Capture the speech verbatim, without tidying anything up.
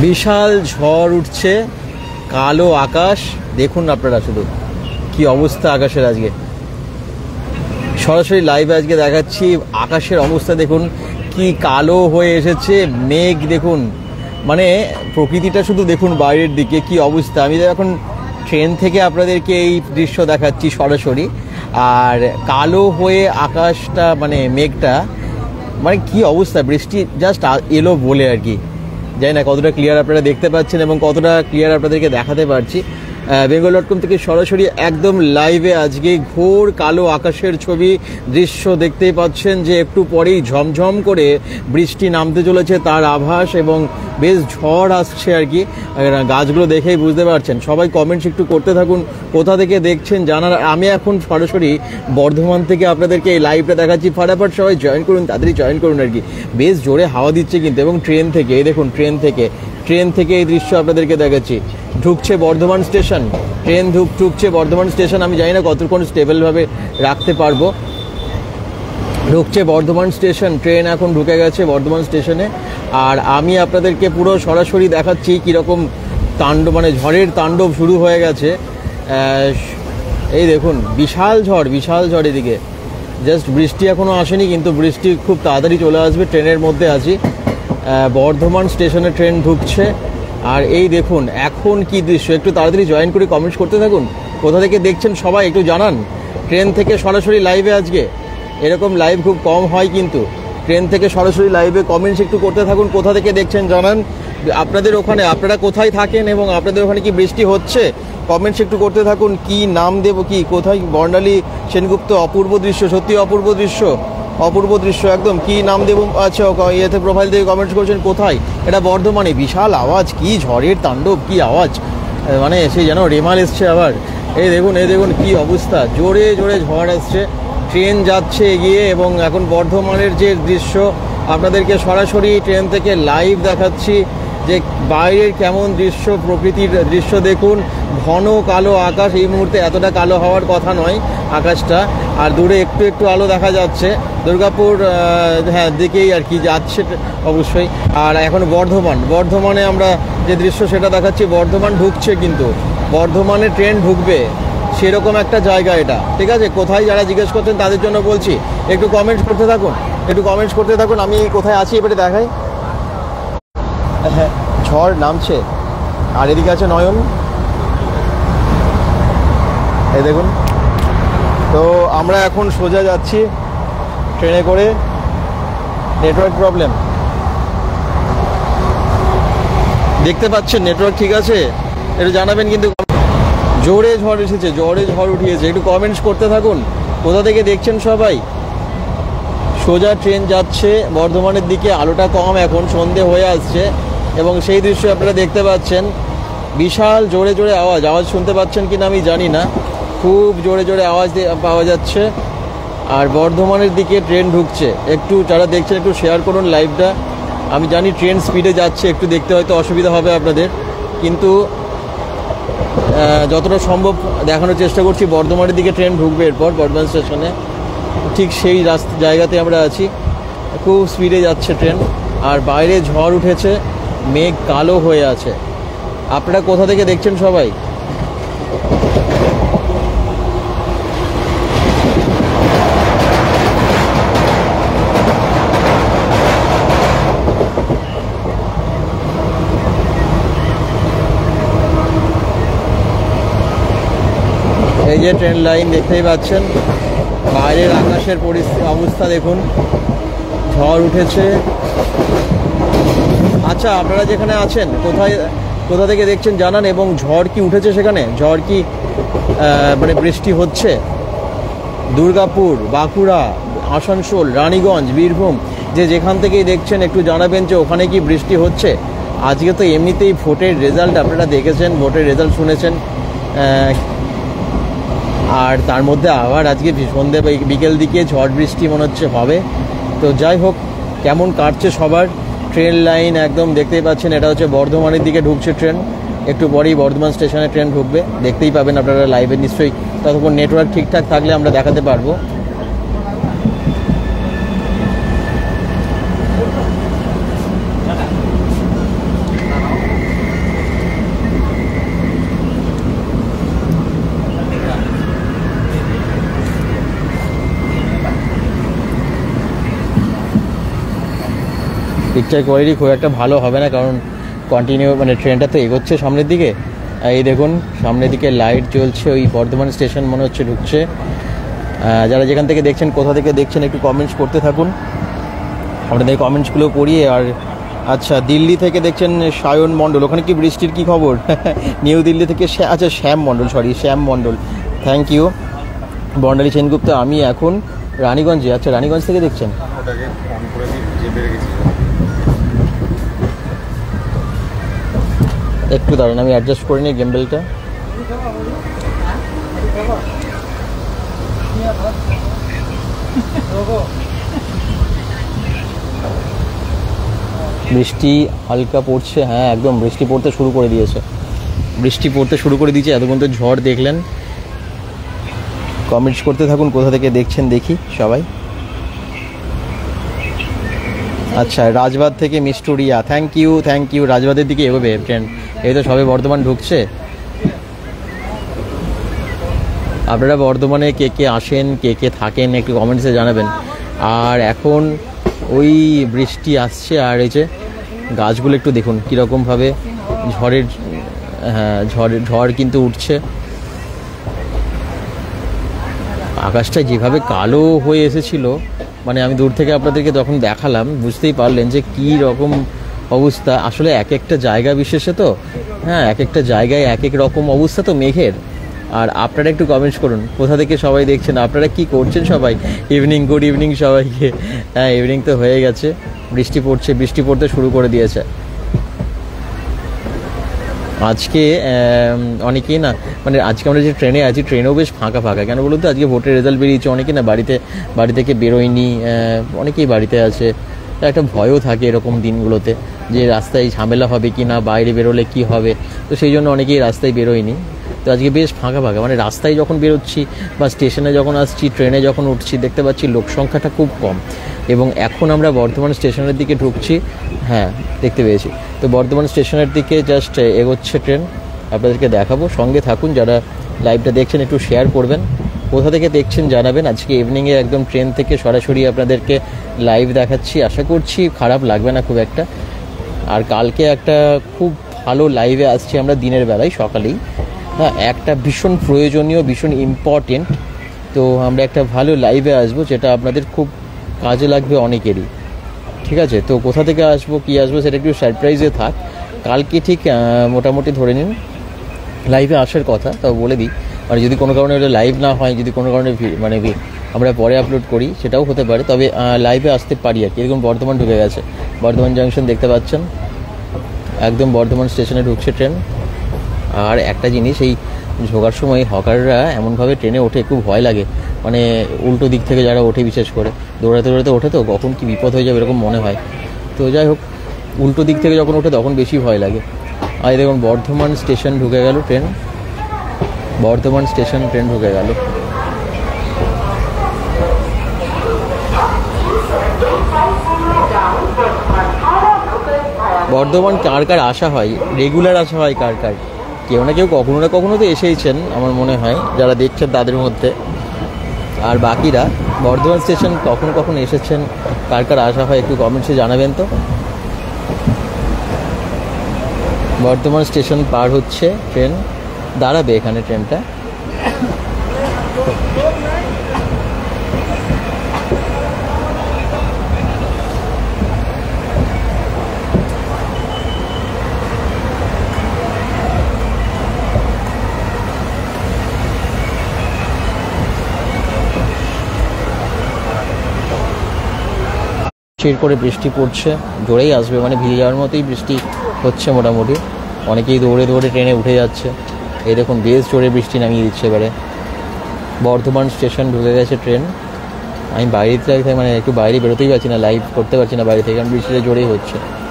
বিশাল ঝড় উঠছে, কালো আকাশ দেখুন আপনারা, শুধু কি অবস্থা আকাশের। আজকে সরাসরি লাইভে আজকে দেখাচ্ছি আকাশের অবস্থা দেখুন কি কালো হয়ে এসেছে, মেঘ দেখুন, মানে প্রকৃতিটা শুধু দেখুন বাইরের দিকে কি অবস্থা। আমি এখন ট্রেন থেকে আপনাদেরকে এই দৃশ্য দেখাচ্ছি সরাসরি, আর কালো হয়ে আকাশটা মানে মেঘটা মানে কি অবস্থা, বৃষ্টি জাস্ট এলো বলে আর কি। জানি না কতটা ক্লিয়ার আপনারা দেখতে পাচ্ছেন এবং কতটা ক্লিয়ার আপনাদেরকে দেখাতে পারছি। বেঙ্গল ডট কম থেকে সরাসরি একদম লাইভে আজকে ঘোর কালো আকাশের ছবি দৃশ্য দেখতেই পাচ্ছেন যে একটু পরেই ঝমঝম করে বৃষ্টি নামতে চলেছে তার আভাস, এবং বেশ ঝড় আসছে আর কি। গাছগুলো দেখেই বুঝতে পারছেন। সবাই কমেন্টস একটু করতে থাকুন, কোথা থেকে দেখছেন জানার। আমি এখন সরাসরি বর্ধমান থেকে আপনাদেরকে এই লাইভটা দেখাচ্ছি। ফাটাফাট সবাই জয়েন করুন, তাড়াতাড়ি জয়েন করুন আর কি। বেশ জোরে হাওয়া দিচ্ছে কিন্তু, এবং ট্রেন থেকে এই দেখুন, ট্রেন থেকে ট্রেন থেকে এই দৃশ্য আপনাদেরকে দেখাচ্ছি। ঢুকছে বর্ধমান স্টেশন, ট্রেন ঢুক ঢুকছে বর্ধমান স্টেশন। আমি জানি না কতক্ষণ স্টেবলভাবে রাখতে পারবো। ঢুকছে বর্ধমান স্টেশন, ট্রেন এখন ঢুকে গেছে বর্ধমান স্টেশনে। আর আমি আপনাদেরকে পুরো সরাসরি দেখাচ্ছি কীরকম তাণ্ডব, মানে ঝড়ের তাণ্ডব শুরু হয়ে গেছে। এই দেখুন বিশাল ঝড়, বিশাল ঝড় এদিকে। জাস্ট বৃষ্টি এখনও আসেনি, কিন্তু বৃষ্টি খুব তাড়াতাড়ি চলে আসবে। ট্রেনের মধ্যে আছি, বর্ধমান স্টেশনে ট্রেন ঢুকছে। আর এই দেখুন এখন কি দৃশ্য, একটু তাড়াতাড়ি জয়েন করে কমেন্টস করতে থাকুন। কোথা থেকে দেখছেন সবাই একটু জানান। ট্রেন থেকে সরাসরি লাইভে আজকে এরকম লাইভ খুব কম হয়, কিন্তু ট্রেন থেকে সরাসরি লাইভে কমেন্টস একটু করতে থাকুন। কোথা থেকে দেখছেন জানান। আপনাদের ওখানে আপনারা কোথায় থাকেন এবং আপনাদের ওখানে কি বৃষ্টি হচ্ছে, কমেন্টস একটু করতে থাকুন। কি নাম দেব, কি কোথায়, বর্ণালী সেনগুপ্ত, অপূর্ব দৃশ্য, সত্যি অপূর্ব দৃশ্য, অপূর্ব দৃশ্য একদম। কি নাম দেব, আচ্ছা ইয়েতে প্রোফাইল থেকে কমেন্টস করছেন কোথায়। এটা বর্ধমানে। বিশাল আওয়াজ, কি ঝড়ের তাণ্ডব, কি আওয়াজ, মানে সেই যেন রেমাল এসছে আবার। এই দেখুন, এই দেখুন কি অবস্থা, জোরে জোরে ঝড় আসছে। ট্রেন যাচ্ছে এগিয়ে, এবং এখন বর্ধমানের যে দৃশ্য আপনাদেরকে সরাসরি ট্রেন থেকে লাইভ দেখাচ্ছি যে বাইরের কেমন দৃশ্য, প্রকৃতির দৃশ্য দেখুন। ঘন কালো আকাশ, এই মুহূর্তে এতটা কালো হওয়ার কথা নয় আকাশটা, আর দূরে একটু একটু আলো দেখা যাচ্ছে। দুর্গাপুর হ্যাঁ দিকেই আর কি যাচ্ছে অবশ্যই। আর এখন বর্ধমান, বর্ধমানে আমরা যে দৃশ্য সেটা দেখাচ্ছি। বর্ধমান ঢুকছে, কিন্তু বর্ধমানে ট্রেন ঢুকবে সেরকম একটা জায়গা এটা, ঠিক আছে। কোথায় যারা জিজ্ঞেস করছেন তাদের জন্য বলছি, একটু কমেন্টস করতে থাকুন, একটু কমেন্টস করতে থাকুন। আমি কোথায় আছি এবারে দেখাই। হ্যাঁ ঝড় নামছে, আর এদিকে আছে নয়ন, এই দেখুন। তো আমরা এখন সোজা যাচ্ছি ট্রেনে করে। নেটওয়ার্ক প্রবলেম দেখতে পাচ্ছেন, নেটওয়ার্ক ঠিক আছে একটু জানাবেন। কিন্তু জোরে ঝড় এসেছে, জোরে ঝড় উঠিয়েছে, একটু কমেন্টস করতে থাকুন। কোথা থেকে দেখছেন সবাই। সোজা ট্রেন যাচ্ছে বর্ধমানের দিকে, আলোটা কম, এখন সন্ধে হয়ে আসছে, এবং সেই দৃশ্য আপনারা দেখতে পাচ্ছেন। বিশাল জোরে জোরে আওয়াজ, আওয়াজ শুনতে পাচ্ছেন কিনা আমি জানি না, খুব জোরে জোরে আওয়াজ পাওয়া যাচ্ছে। আর বর্ধমানের দিকে ট্রেন ঢুকছে। একটু যারা দেখছেন একটু শেয়ার করুন লাইভটা। আমি জানি ট্রেন স্পিডে যাচ্ছে, একটু দেখতে হয়তো অসুবিধা হবে আপনাদের, কিন্তু যতটা সম্ভব দেখানোর চেষ্টা করছি। বর্ধমানের দিকে ট্রেন ঢুকবে এরপর বর্ধমান স্টেশনে, ঠিক সেই রাস্তা জায়গাতে আমরা আছি। খুব স্পিডে যাচ্ছে ট্রেন, আর বাইরে ঝড় উঠেছে, মেঘ কালো হয়ে আছে। আপনারা কোথা থেকে দেখছেন সবাই। এই যে ট্রেন লাইন দেখতেই পাচ্ছেন, বাইরের আকাশের পরিস্থিতি অবস্থা দেখুন, ঝড় উঠেছে। আচ্ছা আপনারা যেখানে আছেন কোথায়, কোথা থেকে দেখছেন জানান, এবং ঝড় কি উঠেছে সেখানে, ঝড় কি মানে বৃষ্টি হচ্ছে। দুর্গাপুর, বাঁকুড়া, আসানসোল, রানীগঞ্জ, বীরভূম, যে যেখান থেকেই দেখছেন একটু জানাবেন যে ওখানে কি বৃষ্টি হচ্ছে। আজকে তো এমনিতেই ভোটের রেজাল্ট আপনারা দেখেছেন, ভোটের রেজাল্ট শুনেছেন, আর তার মধ্যে আবার আজকে সন্ধ্যে বিকেল দিকে ঝড় বৃষ্টি মনে হচ্ছে হবে। তো যাই হোক, কেমন কাটছে সবার। ট্রেন লাইন একদম দেখতেই পাচ্ছেন, এটা হচ্ছে বর্ধমানের দিকে ঢুকছে ট্রেন। একটু পরেই বর্ধমান স্টেশনে ট্রেন ঢুকবে, দেখতেই পাবেন আপনারা লাইভে নিশ্চয়ই। ততক্ষণ নেটওয়ার্ক ঠিকঠাক থাকলে আমরা দেখাতে পারবো। পিকচার কোয়ালিটি খুব একটা ভালো হবে না, কারণ কন্টিনিউ মানে ট্রেনটা তো এগোচ্ছে সামনের দিকে। এই দেখুন সামনের দিকে লাইট জ্বলছে, ওই বর্ধমান স্টেশন মনে হচ্ছে ঢুকছে। যারা যেখান থেকে দেখছেন, কোথা থেকে দেখছেন একটু কমেন্টস করতে থাকুন, আপনাদের কমেন্টসগুলো পড়ি। আর আচ্ছা, দিল্লি থেকে দেখছেন সায়ন মণ্ডল, ওখানে কি বৃষ্টির কি খবর? নিউ দিল্লি থেকে আচ্ছা Shyam Mondal, sorry Shyam Mondal, thank you. Barnali Sengupta, আমি এখন রানীগঞ্জে। আচ্ছা, রানীগঞ্জ থেকে দেখছেন। একটু দাঁড়ান, আমি অ্যাডজাস্ট করে নিই গেমবেলটা। বৃষ্টি হালকা পড়ছে, হ্যাঁ একদম বৃষ্টি পড়তে শুরু করে দিয়েছে, বৃষ্টি পড়তে শুরু করে দিয়েছে। এতক্ষণ তো ঝড় দেখলেন। কমেন্টস করতে থাকুন, কোথা থেকে দেখছেন দেখি সবাই। আচ্ছা, রাজবাঁধ থেকে মিস্টুরিয়া, থ্যাংক ইউ থ্যাংক ইউ। রাজবাঁধের দিকে এগোবে ট্রেন, এই তো সবে বর্ধমান ঢুকছে। আপনারা বর্ধমানে কে কে আসেন, কে কে থাকেন একটু কমেন্টসে জানাবেন। আর এখন ওই বৃষ্টি আসছে, আর এই যে গাছগুলো একটু দেখুন কীরকমভাবে ঝড়ের, হ্যাঁ ঝড় ঝড় কিন্তু উঠছে। আকাশটা যেভাবে কালো হয়ে এসেছিল, মানে আমি দূর থেকে আপনাদেরকে তখন দেখালাম, বুঝতেই পারলেন যে কী রকম অবস্থা। আসলে এক একটা জায়গা বিশেষে তো, হ্যাঁ এক একটা জায়গায় এক এক রকম অবস্থা তো মেঘের। আর আপনারা একটু কমেন্টস করুন কোথা থেকে সবাই দেখছেন, আপনারা কি করছেন সবাই। ইভিনিং, গুড ইভিনিং সবাইকে। হ্যাঁ ইভিনিং তো হয়ে গেছে, বৃষ্টি পড়ছে, বৃষ্টি পড়তে শুরু করে দিয়েছে আজকে। অনেকেই না, মানে আজকে আমরা যে ট্রেনে আছি, ট্রেনেও বেশ ফাঁকা ফাঁকা। কেন বলুন তো, আজকে ভোটের রেজাল্ট বেরিয়েছে, অনেকেই না বাড়িতে বাড়ি থেকে বেরোয়নি, অনেকেই বাড়িতে আছে। একটা ভয়ও থাকে এরকম দিনগুলোতে যে রাস্তায় ঝামেলা হবে কি না, বাইরে বেরোলে কি হবে, তো সেই জন্য অনেকেই রাস্তায় বেরোয়নি। তো আজকে বেশ ফাঁকা ফাঁকা, মানে রাস্তায় যখন বেরোচ্ছি বা স্টেশনে যখন আসছি, ট্রেনে যখন উঠছি, দেখতে পাচ্ছি লোক সংখ্যাটা খুব কম। এবং এখন আমরা বর্ধমান স্টেশনের দিকে ঢুকছি, হ্যাঁ দেখতে পেয়েছি। তো বর্ধমান স্টেশনের দিকে জাস্ট এগোচ্ছে ট্রেন, আপনাদেরকে দেখাবো, সঙ্গে থাকুন। যারা লাইভটা দেখছেন একটু শেয়ার করবেন, কোথা থেকে দেখছেন জানাবেন। আজকে ইভিনিংয়ে একদম ট্রেন থেকে সরাসরি আপনাদেরকে লাইভ দেখাচ্ছি, আশা করছি খারাপ লাগবে না খুব একটা। আর কালকে একটা খুব ভালো লাইভে আসছি আমরা দিনের বেলায়, সকালেই, হ্যাঁ একটা ভীষণ প্রয়োজনীয়, ভীষণ ইম্পর্টেন্ট। তো আমরা একটা ভালো লাইভে আসবো, যেটা আপনাদের খুব কাজে লাগবে অনেকেরই, ঠিক আছে। তো কোথা থেকে আসবো, কী আসবো, সেটা একটু সারপ্রাইজে থাক। কালকে ঠিক মোটামুটি ধরে নিন লাইভে আসার কথা, তাও বলে দিই। আর যদি কোনো কারণে ওটা লাইভ না হয়, যদি কোনো কারণে মানে আমরা পরে আপলোড করি, সেটাও হতে পারে, তবে লাইভে আসতে পারি আর কি। এরকম বর্ধমান ঢুকে গেছে, বর্ধমান জাংশন দেখতে পাচ্ছেন, একদম বর্ধমান স্টেশনে ঢুকছে ট্রেন। আর একটা জিনিস, এই ঝোকার সময় হকাররা এমনভাবে ট্রেনে ওঠে, খুব ভয় লাগে, মানে উল্টো দিক থেকে যারা ওঠে, বিশেষ করে দৌড়াতে দৌড়াতে ওঠে, তো কখন কি বিপদ হয়ে যাবে এরকম মনে হয়। তো যাই হোক, উল্টো দিক থেকে যখন ওঠে তখন বেশি ভয় লাগে। আর দেখুন বর্ধমান স্টেশন ঢুকে গেল ট্রেন, বর্ধমান স্টেশন ট্রেন ঢুকে গেল। বর্ধমান কার কার আসা হয়, রেগুলার আসা হয় কার কার, কেউ না কেউ কখনো না কখনো তো এসেইছেন আমার মনে হয়, যারা দেখছেন তাদের মধ্যে। আর বাকিরা বর্ধমান স্টেশন কখন কখন এসেছেন, কার কার আসা হয় একটু কমেন্টসে জানাবেন তো। বর্ধমান স্টেশন পার হচ্ছে ট্রেন, দাঁড়াবে এখানে ট্রেনটা। চির করে বৃষ্টি পড়ছে, জোরেই আসবে, মানে ভিজে যাওয়ার মতোই বৃষ্টি হচ্ছে মোটামুটি। অনেকেই দৌড়ে দৌড়ে ট্রেনে উঠে যাচ্ছে। এই দেখুন বেশ জোরে বৃষ্টি নামিয়ে দিচ্ছে এবারে। বর্ধমান স্টেশন ঢুকে গেছে ট্রেন। আমি বাইরে থেকে মানে একটু বাইরে বেরোতেই পারছি না, লাইভ করতে পারছি না বাইরে থেকে, কারণ বৃষ্টিটা জোরেই হচ্ছে।